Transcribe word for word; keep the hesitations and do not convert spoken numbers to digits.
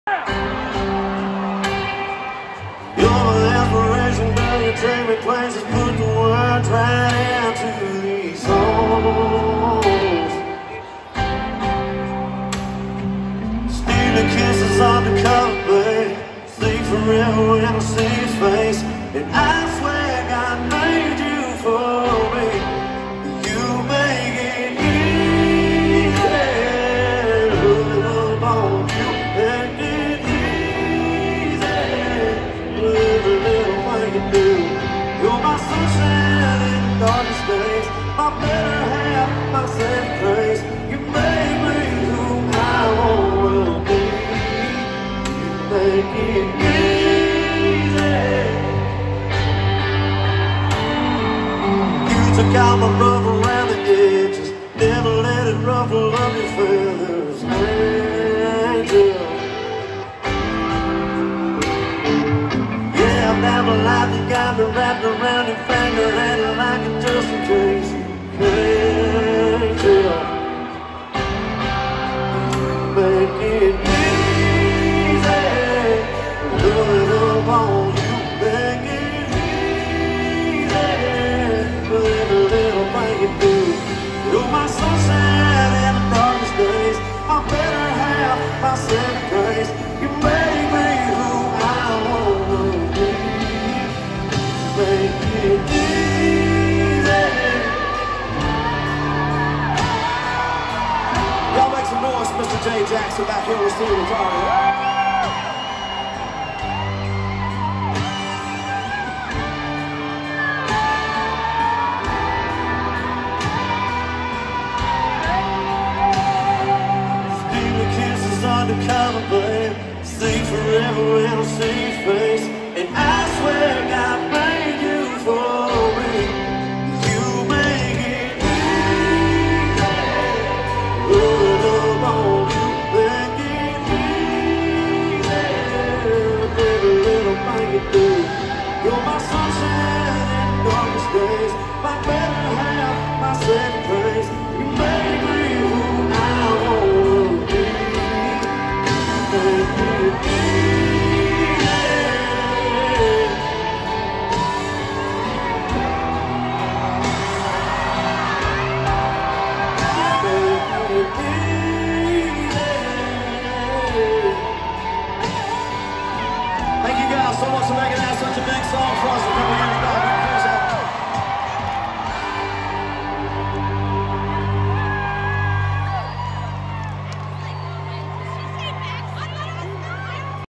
You're my inspiration, girl, you take me places, put the words right into these songs. Stealing kisses undercover, babe. Think forever when I see your face. And I swear God made you for me. You make it easy. Love on you, make it easy. Every little thing you do. You're my sunshine in the darkest days. My better half, my saving grace. You make me who I will be. You make it easy. You took out my rough around the edges. Never let it ruffle up your feathers, angel. Yeah, I've never liked the guy that wrapped around your finger and like it just in case you can't tell. Make it easy, put it up on you. Make it easy, every little thing you do. You're my sunshine in the darkest days. My better half, my saving grace. You make me who I want to be. Make it easy. Y'all make some noise, Mister J. Jackson back here with steel guitar. Stealing kisses undercover, babe. Sing forever when I see your face. And I swear God made you for me. You make it easy. Put it up on you. Make it easy. Every little thing you do. You're my sunshine in the darkest days. My better half, my saving grace. You make me who I want to be. Make it easy. Thank you guys so much for making that such a big song.